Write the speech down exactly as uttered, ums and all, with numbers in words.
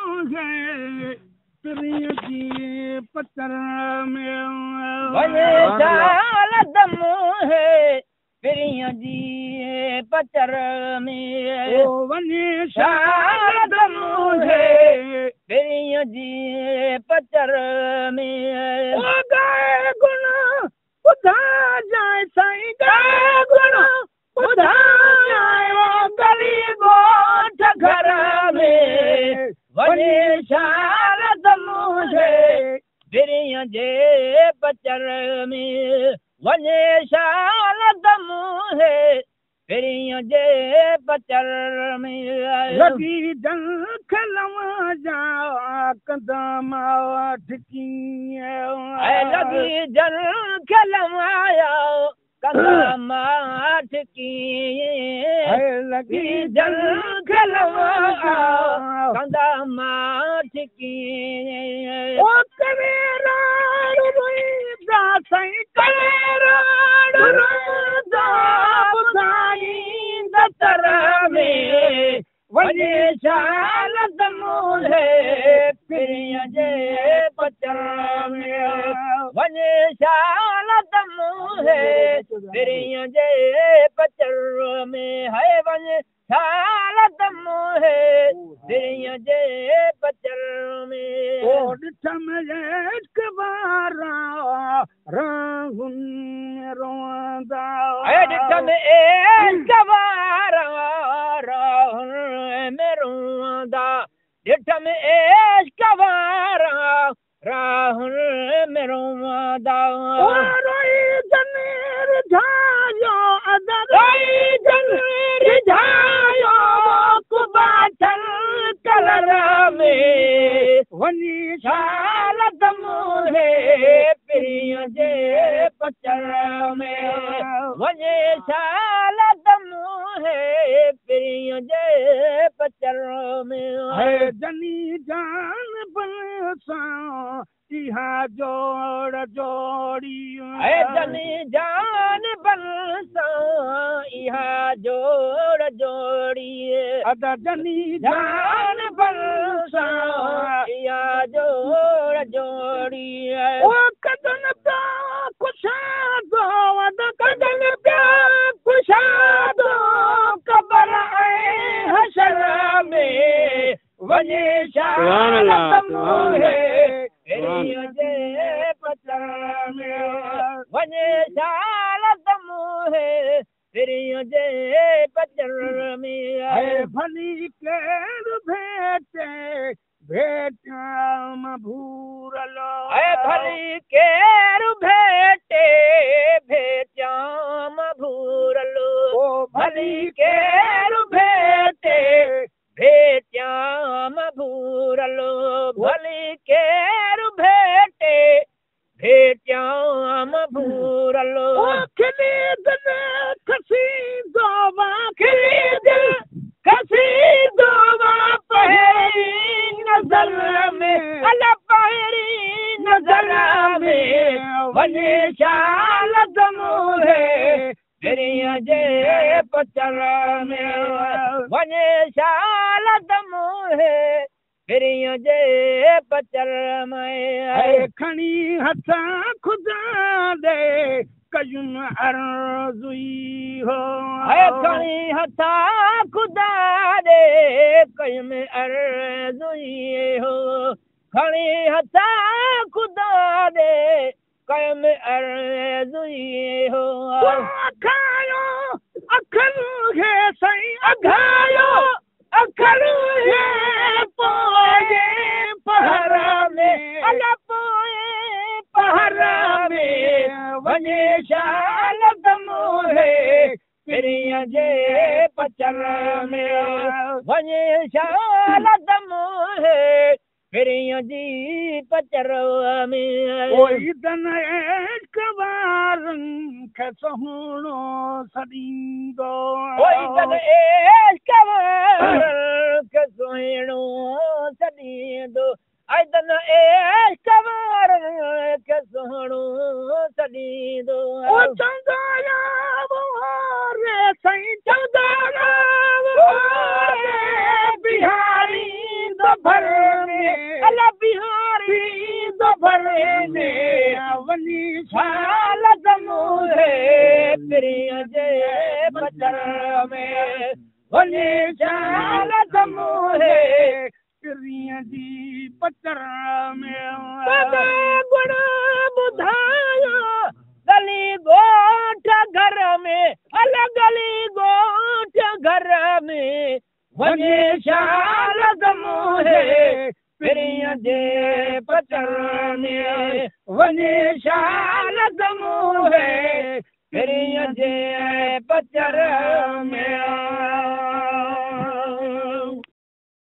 मुझे तेरी जी पत्थर में वने शाल दमो है तेरी जी पत्थर में ओ वने शाल दमो है तेरी जी पत्थर में ओ गाए गुना उधा जाए साईं गाए गुना उधा जाए वो गरीबो घर में वने शाल दमो है तेरी जे पत्थर में वने शाल दमो है तेरी जे पत्थर में लगी जंख लवा जा कदम ठकी लगी जंख लवाया कदम ठकी लगी जंख लवाया कदम ठकी ओ करे राड़ रोईंदा साईं करे राड़ रोईंदा बुधाईंदा तर में वने शाल दमो है तेरी जे पत्थर में वने शाल दमो है तेरी जे पत्थर में है वने शाल दमो है तेरी जे पत्थर में ओ ॾिठम एक बारा राहुन रोंदा ए ॾिठम एक बारा राहुन में रोंदा ॾिठम एक बारा राहुन में रोंदा ओ रोई जनेर झायो अदर रोई जनेर झायो कुबाचल कलर में वनी शाल दमो है तेरी जे पत्थर में वने शाल दमो है तेरी जे पत्थर में है जनी जान बलसा इहा जोड़ जोड़ी है जनी जान बलसा इहा जोड़ जोड़ी अदा जनी जान बलसा इहा जोड़ जोड़ी ओ कदन प्या कुशा दो अदा कदन प्या कुशा दो कबर हशर में वने शाल दमो है तेरी जे पत्थर में वने शाल दमो है तेरी जे पत्थर में है भली केर भेटे भेटा मभूरलो है भली केर भेटे भेट्याम भूरलो ओ भली केर भेटे भेट्याम भूरलो भली केर भेटे भेट्याम भूरलो खिली दिल खसी दोवा खिली दिल खसी दोवा पहरी नजर में अला पहरी नजर में वने शाल दमो है तेरी जे पत्थर में वने शाल दमो है तेरी जे पत्थर में खणी हथा खुदा दे कयुन अर्जुई हो है खणी हथा खुदा दे कयुन अर्जुई हो खणी हथा खुदा दे कयुन अर्जुई हो अखायो अखलू है सही अघायो अखलू है पोए पहरा में अला पोए पहरा में वने शाल दमो है तेरी जे पत्थर में वने शाल दमो है तेरी जी पत्थर में कोई दन एक बारन खसहुणो सदींदो कोई दन एक बार खसहुणो सदींदो आई दन एक बार खसहुणो सदींदो ओ चंदाया रे सही चंदाया बिहारी दो भर अल बिहारी दोपहरे वञी छाल समूहे प्रिय जे बचर में वञी छाल समूहे प्रिय जी बचर में गुण ॿुधायो गली ॻोठ घर में अल गली ॻोठ घर में वञे छाल समूहे प्रिय जे बचर में वञे छाल समूहे प्रिय जे बचर में